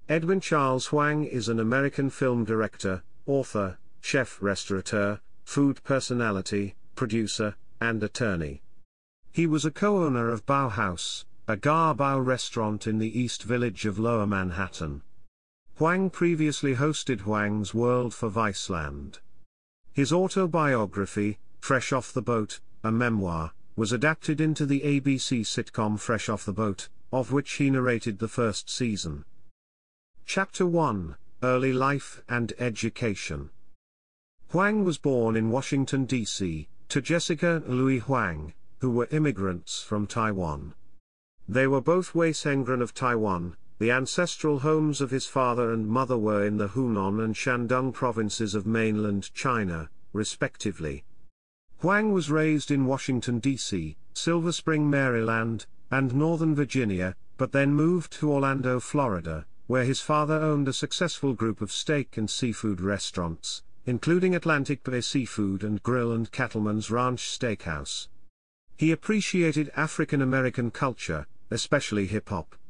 Edwyn Charles Huang is an American film director, author, chef restaurateur, food personality, producer, and attorney. He was a co-owner of BaoHaus, a Bao restaurant in the East Village of Lower Manhattan. Huang previously hosted Huang's World for Viceland. His autobiography, Fresh Off the Boat, a memoir, was adapted into the ABC sitcom Fresh Off the Boat, of which he narrated the first season. Chapter 1: Early Life and Education. Huang was born in Washington, D.C., to Jessica and Louis Huang, who were immigrants from Taiwan. They were both Weisengren of Taiwan. The ancestral homes of his father and mother were in the Hunan and Shandong provinces of mainland China, respectively. Huang was raised in Washington, D.C., Silver Spring, Maryland, and Northern Virginia, but then moved to Orlando, Florida, where his father owned a successful group of steak and seafood restaurants, including Atlantic Bay Seafood and Grill and Cattleman's Ranch Steakhouse. He appreciated African American culture, especially hip-hop,